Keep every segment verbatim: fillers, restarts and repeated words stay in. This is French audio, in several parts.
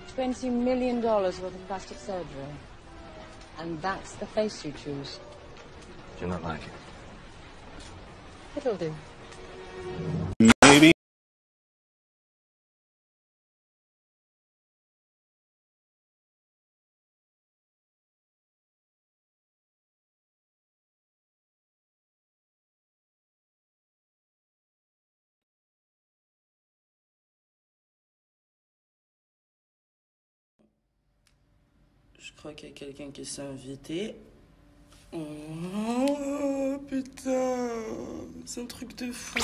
twenty million dollars worth of plastic surgery. And that's the face you choose. Do you not like it? It'll do. Maybe. Je crois qu'il y a quelqu'un qui s'est invité. Oh putain, c'est un truc de fou.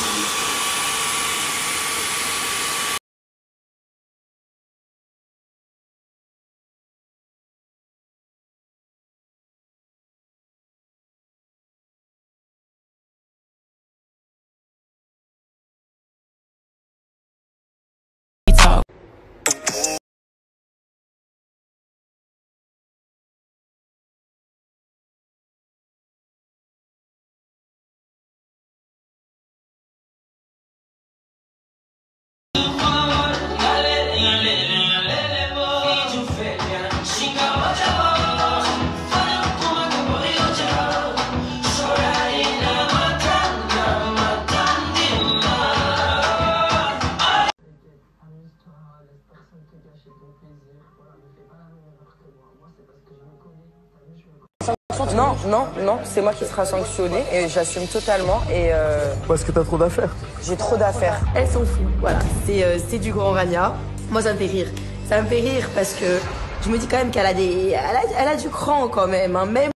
Non, non, non, c'est moi qui sera sanctionnée et j'assume totalement. Et euh, Parce que t'as trop d'affaires. J'ai trop d'affaires. Elles sont fous, voilà. C'est euh, c'est du grand rania. Moi, ça me fait rire. Ça me fait rire parce que je me dis quand même qu'elle a des, elle a, elle a du cran quand même, hein, même.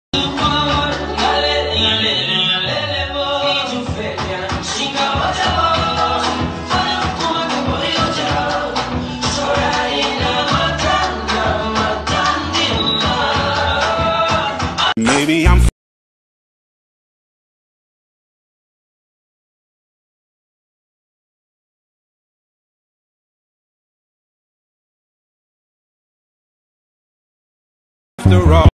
Maybe I'm after all.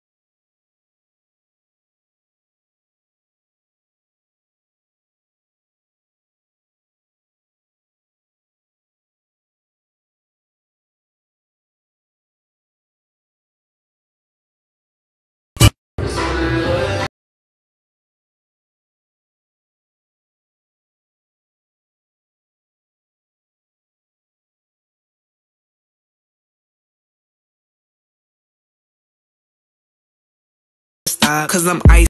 Cause I'm ice.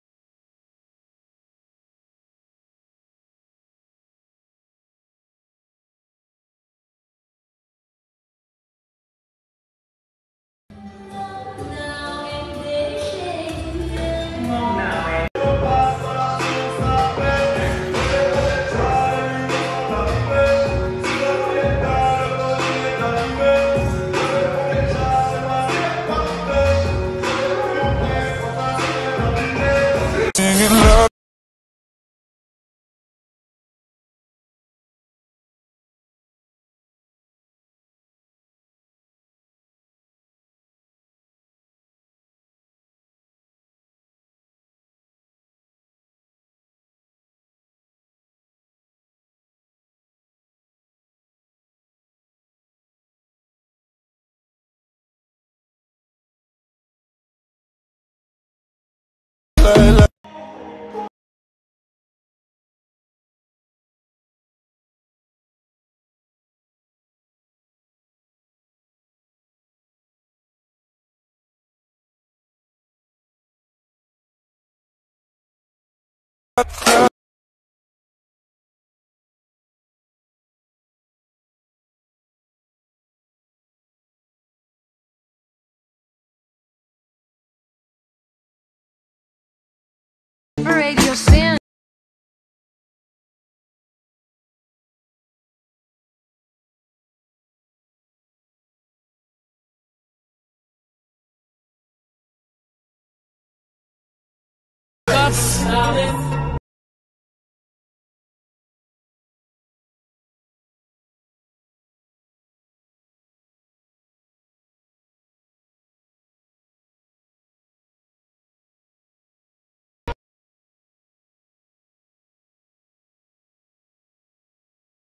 Parade your sin. Stop it.